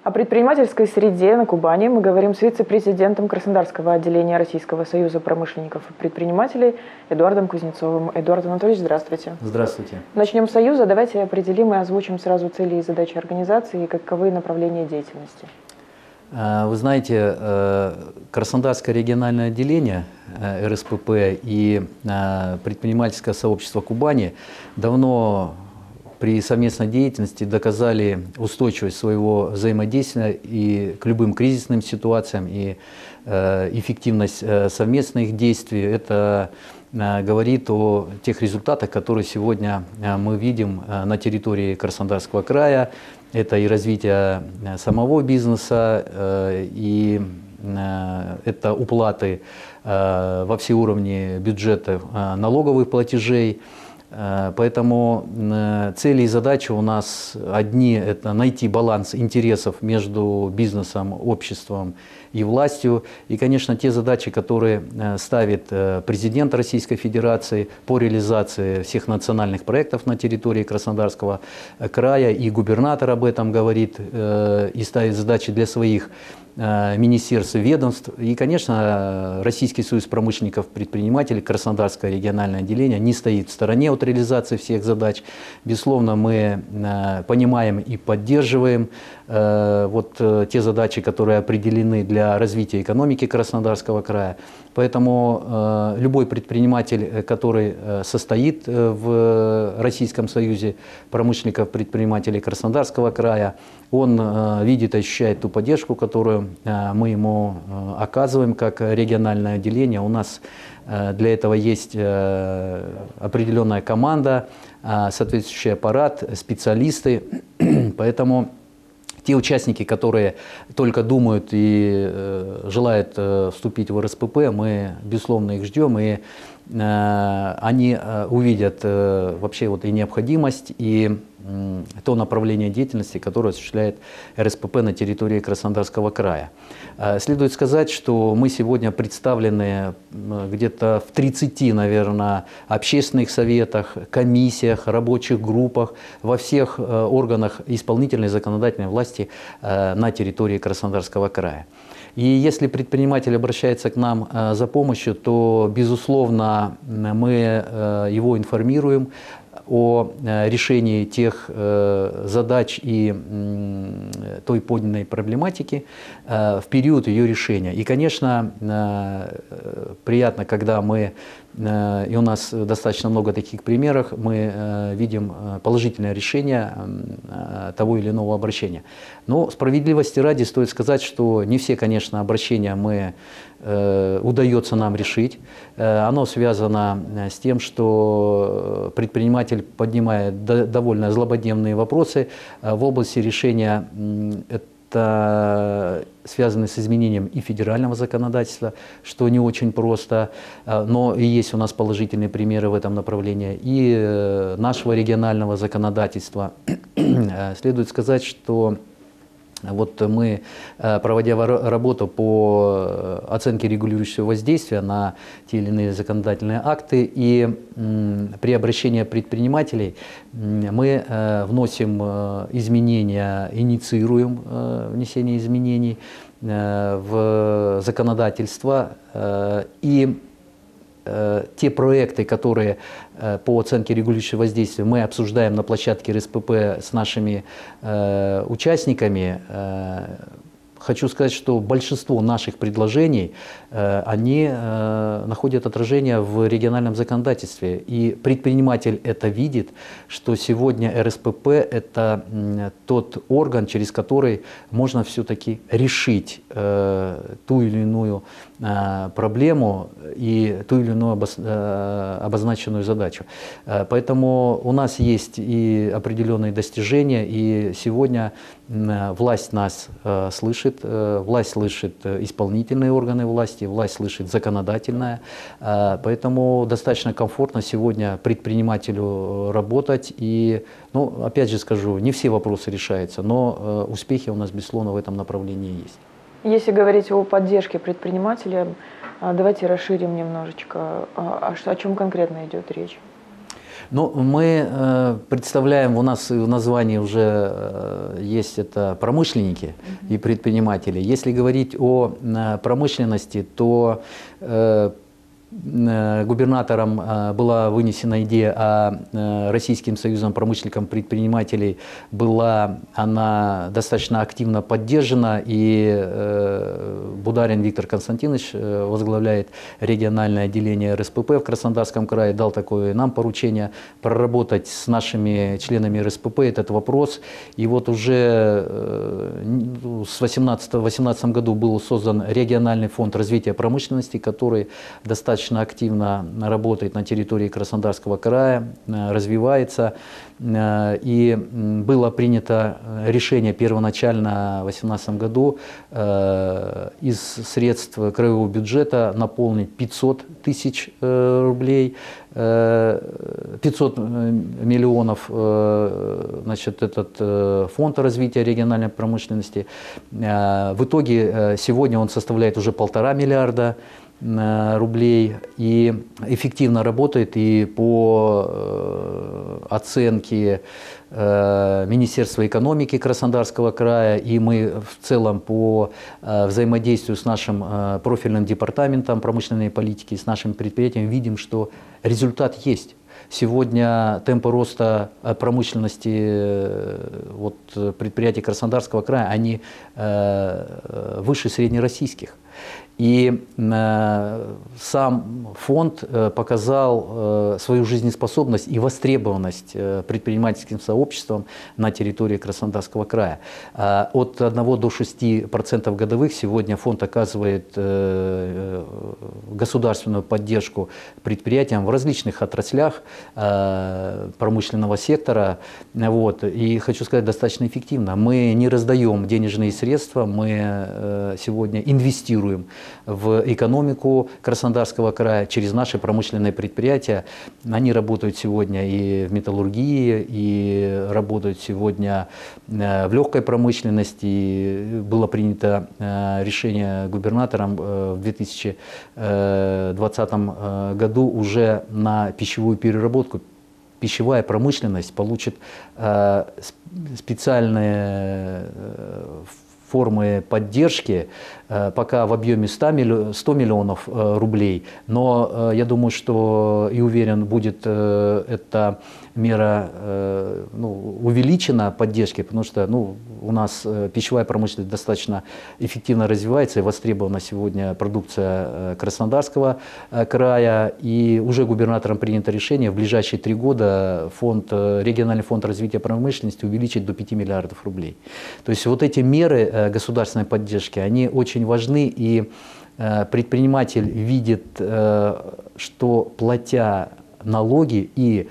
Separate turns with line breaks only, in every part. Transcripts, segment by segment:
О предпринимательской среде на Кубани мы говорим с вице-президентом Краснодарского отделения Российского союза промышленников и предпринимателей Эдуардом Кузнецовым. Эдуард Анатольевич, здравствуйте.
Здравствуйте.
Начнем с Союза. Давайте определим и озвучим сразу цели и задачи организации и каковы направления деятельности.
Вы знаете, Краснодарское региональное отделение РСПП и предпринимательское сообщество Кубани давно при совместной деятельности доказали устойчивость своего взаимодействия и к любым кризисным ситуациям, и эффективность совместных действий. Это говорит о тех результатах, которые сегодня мы видим на территории Краснодарского края. Это и развитие самого бизнеса, и это уплаты во все уровни бюджета налоговых платежей. Поэтому цели и задачи у нас одни – это найти баланс интересов между бизнесом, обществом и властью. И, конечно, те задачи, которые ставит президент Российской Федерации по реализации всех национальных проектов на территории Краснодарского края, и губернатор об этом говорит, и ставит задачи для своих министерств и ведомств. И, конечно, Российский союз промышленников и предпринимателей, Краснодарское региональное отделение не стоит в стороне от реализации всех задач. Безусловно, мы понимаем и поддерживаем те задачи, которые определены для развития экономики Краснодарского края. Поэтому любой предприниматель, который состоит в Российском союзе промышленников и предпринимателей Краснодарского края, он видит и ощущает ту поддержку, которую мы ему оказываем как региональное отделение. У нас для этого есть определенная команда, соответствующий аппарат, специалисты. Поэтому те участники, которые только думают и желают вступить в РСПП, мы, безусловно, их ждем, и они увидят вообще и необходимость, и то направление деятельности, которое осуществляет РСПП на территории Краснодарского края. Следует сказать, что мы сегодня представлены где-то в 30, наверное, общественных советах, комиссиях, рабочих группах, во всех органах исполнительной и законодательной власти на территории Краснодарского края. И если предприниматель обращается к нам за помощью, то, безусловно, мы его информируем о решении тех задач и той поднятой проблематики в период ее решения. И, конечно, приятно, когда мы, и у нас достаточно много таких примеров, мы видим положительное решение того или иного обращения. Но справедливости ради стоит сказать, что не все, конечно, обращения удается нам решить. Оно связано с тем, что предприниматель поднимает довольно злободневные вопросы в области решения. Это связано с изменением и федерального законодательства, что не очень просто, но и есть у нас положительные примеры в этом направлении, и нашего регионального законодательства. Следует сказать, что мы, проводя работу по оценке регулирующего воздействия на те или иные законодательные акты, и при обращении предпринимателей мы вносим изменения, инициируем внесение изменений в законодательство, и те проекты, которые по оценке регулирующего воздействия мы обсуждаем на площадке РСПП с нашими участниками, хочу сказать, что большинство наших предложений, они находят отражение в региональном законодательстве. И предприниматель это видит, что сегодня РСПП – это тот орган, через который можно все-таки решить ту или иную проблему и ту или иную обозначенную задачу. Поэтому у нас есть и определенные достижения, и сегодня власть нас слышит, власть слышит исполнительные органы власти, власть слышит законодательная. Поэтому достаточно комфортно сегодня предпринимателю работать. И, опять же скажу, не все вопросы решаются, но успехи у нас, безусловно, в этом направлении есть.
Если говорить о поддержке предпринимателям, давайте расширим немножечко. О чем конкретно идет речь?
Ну, мы представляем, у нас в названии уже есть это промышленники и предприниматели. Если говорить о промышленности, то губернатором была вынесена идея, а Российским союзом промышленников предпринимателей была она достаточно активно поддержана, и Бударин Виктор Константинович возглавляет региональное отделение РСПП в Краснодарском крае, дал такое нам поручение проработать с нашими членами РСПП этот вопрос. И вот уже в 2018 году был создан региональный фонд развития промышленности, который достаточно активно работает на территории Краснодарского края, развивается. И было принято решение первоначально в 2018 году из средств краевого бюджета наполнить 500 тысяч рублей, 500 миллионов, значит, этот фонд развития региональной промышленности. В итоге сегодня он составляет уже 1,5 миллиарда рублей и эффективно работает. И по оценке Министерства экономики Краснодарского края, и мы в целом по взаимодействию с нашим профильным департаментом промышленной политики, с нашими предприятиями видим, что результат есть. Сегодня темпы роста промышленности вот, предприятий Краснодарского края, они выше среднероссийских. И сам фонд показал свою жизнеспособность и востребованность предпринимательским сообществом на территории Краснодарского края. От 1 до 6% годовых сегодня фонд оказывает государственную поддержку предприятиям в различных отраслях промышленного сектора. Вот. И хочу сказать, достаточно эффективно. Мы не раздаем денежные средства, мы сегодня инвестируем в экономику Краснодарского края через наши промышленные предприятия. Они работают сегодня и в металлургии, и работают сегодня в легкой промышленности. И было принято решение губернатором в 2020 году уже на пищевую переработку. Пищевая промышленность получит специальные формы поддержки, пока в объеме 100 миллионов рублей, но я думаю, что и уверен, будет эта мера увеличена поддержки, потому что у нас пищевая промышленность достаточно эффективно развивается, и востребована сегодня продукция Краснодарского края, и уже губернатором принято решение в ближайшие 3 года региональный фонд развития промышленности увеличить до 5 миллиардов рублей. То есть вот эти меры государственной поддержки, они очень важны, и предприниматель видит, что платя налоги и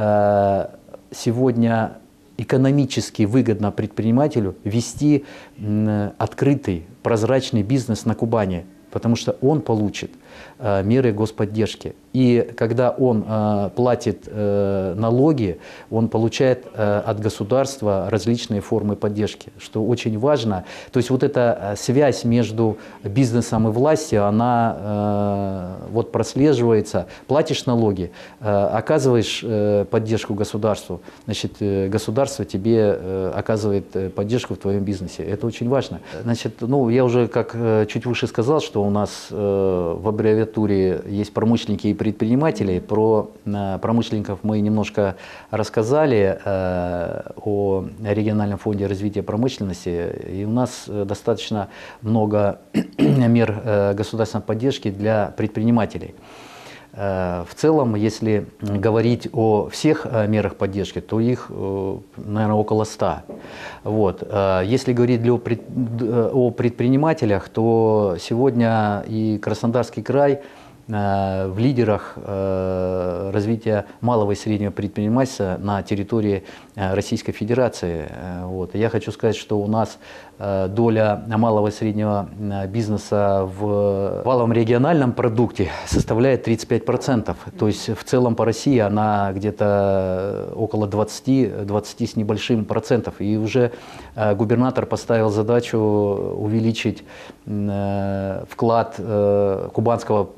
сегодня экономически выгодно предпринимателю вести открытый, прозрачный бизнес на Кубани, потому что он получит меры господдержки. И когда он платит налоги, он получает от государства различные формы поддержки, что очень важно. То есть вот эта связь между бизнесом и властью, она вот прослеживается. Платишь налоги, оказываешь поддержку государству, значит, государство тебе оказывает поддержку в твоем бизнесе. Это очень важно. Значит, я уже как чуть выше сказал, что у нас в аббревиатуре есть промышленники и предпринимателей. Про промышленников мы немножко рассказали о региональном фонде развития промышленности. И у нас достаточно много мер государственной поддержки для предпринимателей. В целом, если говорить о всех мерах поддержки, то их, наверное, около 100. Вот. Если говорить о предпринимателях, то сегодня и Краснодарский край в лидерах развития малого и среднего предпринимательства на территории Российской Федерации. Вот. Я хочу сказать, что у нас доля малого и среднего бизнеса в валовом региональном продукте составляет 35%. То есть в целом по России она где-то около 20 с небольшим процентов. И уже губернатор поставил задачу увеличить вклад кубанского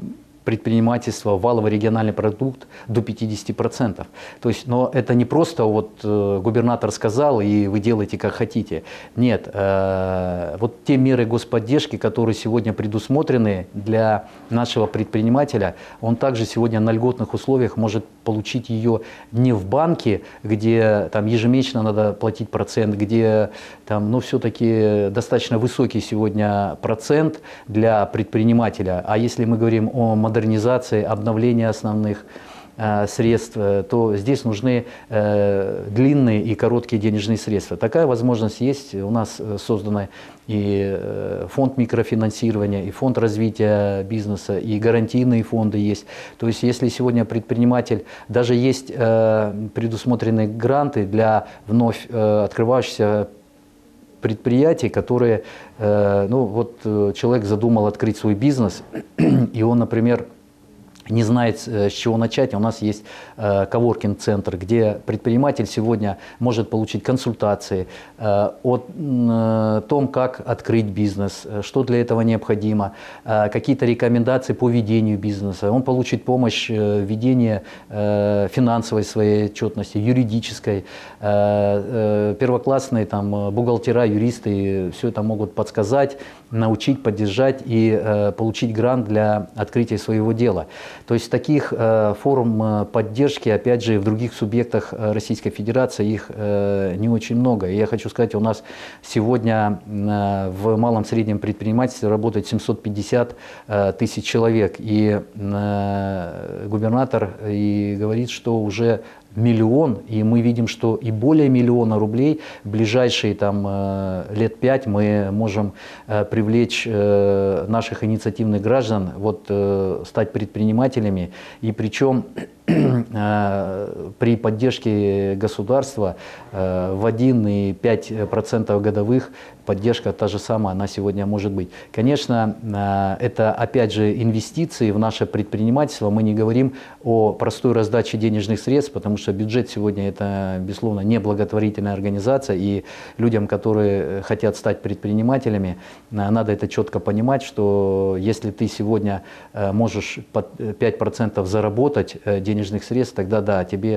предпринимательства, валовый региональный продукт до 50%. То есть, но это не просто вот губернатор сказал, и вы делаете как хотите. Нет, вот те меры господдержки, которые сегодня предусмотрены для нашего предпринимателя, он также сегодня на льготных условиях может получить ее не в банке, где там ежемесячно надо платить процент, где там, ну, все-таки достаточно высокий сегодня процент для предпринимателя. А если мы говорим о модернизации, обновлении основных средств, то здесь нужны длинные и короткие денежные средства. Такая возможность есть. У нас создан и фонд микрофинансирования, и фонд развития бизнеса, и гарантийные фонды есть. То есть если сегодня предприниматель, даже есть предусмотрены гранты для вновь открывающихся предприятий, которые, ну вот человек задумал открыть свой бизнес, и он, например, не знает, с чего начать. У нас есть коворкинг-центр, где предприниматель сегодня может получить консультации о том, как открыть бизнес, что для этого необходимо, какие-то рекомендации по ведению бизнеса. Он получит помощь в ведении финансовой своей отчетности, юридической. Первоклассные там бухгалтера, юристы все это могут подсказать, научить, поддержать и получить грант для открытия своего дела. То есть таких форм поддержки, опять же, в других субъектах Российской Федерации их не очень много. И я хочу сказать, у нас сегодня в малом и среднем предпринимательстве работает 750 тысяч человек. И губернатор и говорит, что уже 1 миллион, и мы видим, что и более 1 миллиона рублей в ближайшие там, лет 5 мы можем привлечь наших инициативных граждан, вот, стать предпринимателями, и причем при поддержке государства в 1 и 5% годовых поддержка та же самая, она сегодня может быть. Конечно, это опять же инвестиции в наше предпринимательство. Мы не говорим о простой раздаче денежных средств, потому что бюджет сегодня это, безусловно, не благотворительная организация, и людям, которые хотят стать предпринимателями, надо это четко понимать, что если ты сегодня можешь под 5% заработать денежных средств, тогда да, тебе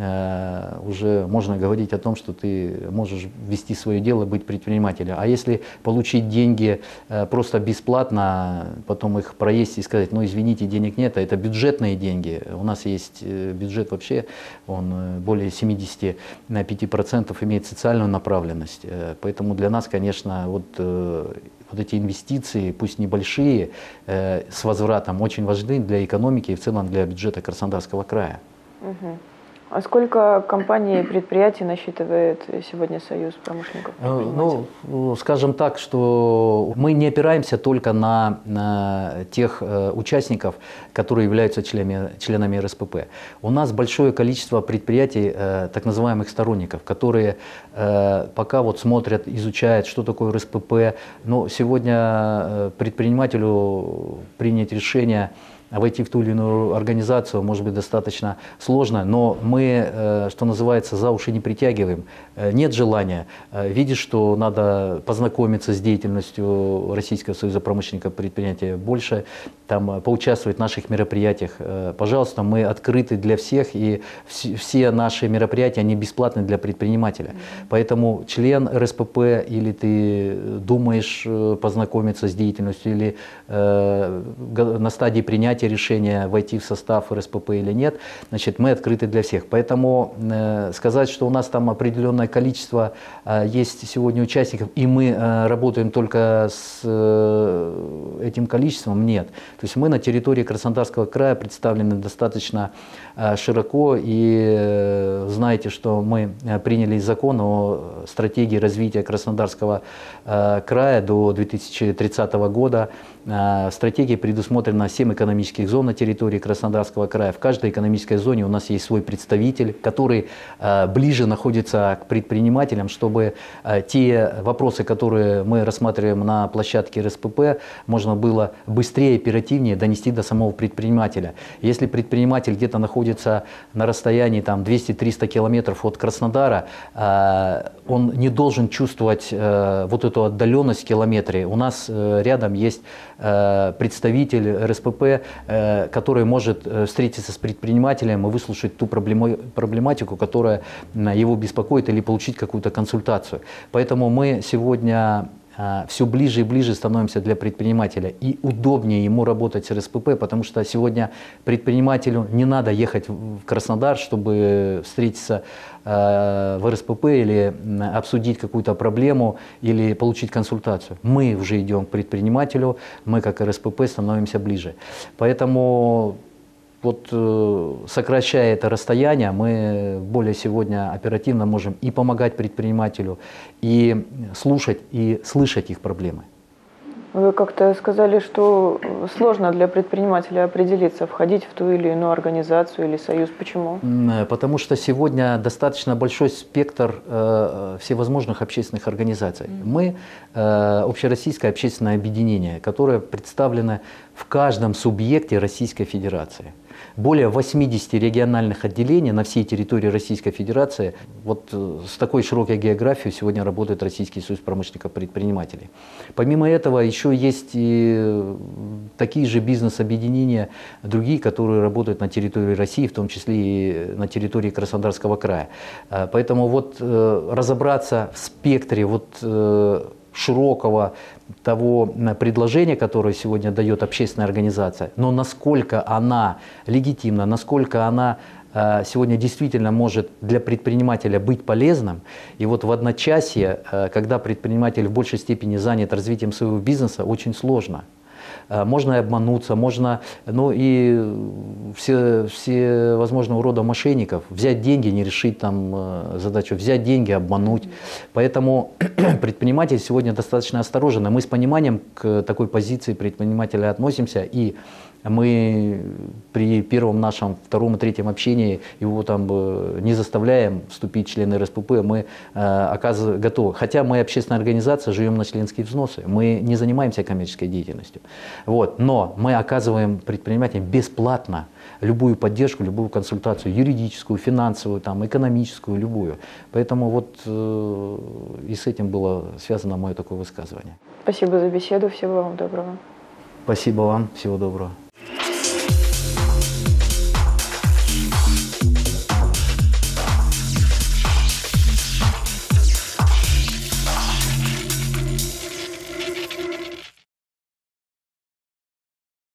уже можно говорить о том, что ты можешь вести свое дело, быть предпринимателем. А если получить деньги просто бесплатно, потом их проесть и сказать, ну извините, денег нет, а это бюджетные деньги. У нас есть бюджет вообще, он более 75% имеет социальную направленность. Поэтому для нас, конечно, вот эти инвестиции, пусть небольшие, с возвратом, очень важны для экономики и в целом для бюджета Краснодарского края.
Угу. А сколько компаний и предприятий насчитывает сегодня Союз промышленников?
Ну, скажем так, что мы не опираемся только на тех участников, которые являются членами РСПП. У нас большое количество предприятий, так называемых сторонников, которые пока вот смотрят, изучают, что такое РСПП. Но сегодня предпринимателю принять решение войти в ту или иную организацию может быть достаточно сложно, но мы, что называется, за уши не притягиваем. Нет желания. Видишь, что надо познакомиться с деятельностью Российского союза промышленников предприятия больше, там, поучаствовать в наших мероприятиях. Пожалуйста, мы открыты для всех, и все наши мероприятия, они бесплатны для предпринимателя. Поэтому член РСПП, или ты думаешь познакомиться с деятельностью, или на стадии принятия решения войти в состав РСПП или нет, значит, мы открыты для всех. Поэтому сказать, что у нас там определенное количество есть сегодня участников, и мы работаем только с этим количеством, нет. То есть мы на территории Краснодарского края представлены достаточно широко, и знаете, что мы приняли закон о стратегии развития Краснодарского края до 2030 года. В стратегии предусмотрено 7 экономических зон на территории Краснодарского края. В каждой экономической зоне у нас есть свой представитель, который ближе находится к предпринимателям, чтобы те вопросы, которые мы рассматриваем на площадке РСПП, можно было быстрее, оперативнее донести до самого предпринимателя. Если предприниматель где-то находится на расстоянии 200-300 километров от Краснодара, он не должен чувствовать вот эту отдаленность в километре. У нас рядом есть представитель РСПП, который может встретиться с предпринимателем и выслушать ту проблематику, которая его беспокоит, или получить какую-то консультацию. Поэтому мы сегодня все ближе и ближе становимся для предпринимателя, и удобнее ему работать с РСПП, потому что сегодня предпринимателю не надо ехать в Краснодар, чтобы встретиться в РСПП или обсудить какую-то проблему или получить консультацию. Мы уже идем к предпринимателю, мы как РСПП становимся ближе. Поэтому вот, сокращая это расстояние, мы более сегодня оперативно можем и помогать предпринимателю, и слушать, и слышать их проблемы.
Вы как-то сказали, что сложно для предпринимателя определиться, входить в ту или иную организацию или союз. Почему?
Потому что сегодня достаточно большой спектр всевозможных общественных организаций. Мы общероссийское общественное объединение, которое представлено в каждом субъекте Российской Федерации. Более 80 региональных отделений на всей территории Российской Федерации. Вот с такой широкой географией сегодня работает Российский союз промышленников-предпринимателей. Помимо этого еще есть и такие же бизнес-объединения, другие, которые работают на территории России, в том числе и на территории Краснодарского края. Поэтому вот разобраться в спектре широкого того предложения, которое сегодня дает общественная организация, но насколько она легитимна, насколько она сегодня действительно может для предпринимателя быть полезным. И вот в одночасье, когда предприниматель в большей степени занят развитием своего бизнеса, очень сложно. Можно и обмануться, можно, и все возможного рода мошенников, взять деньги, не решить там задачу, взять деньги, обмануть. Поэтому предприниматель сегодня достаточно осторожен. Мы с пониманием к такой позиции предпринимателя относимся, и мы при первом нашем, втором и третьем общении его там не заставляем вступить в члены РСПП, мы готовы. Хотя мы общественная организация, живем на членские взносы, мы не занимаемся коммерческой деятельностью. Вот. Но мы оказываем предпринимателям бесплатно любую поддержку, любую консультацию, юридическую, финансовую, там, экономическую, любую. Поэтому вот и с этим было связано мое такое высказывание.
Спасибо за беседу, всего вам доброго.
Спасибо вам, всего доброго.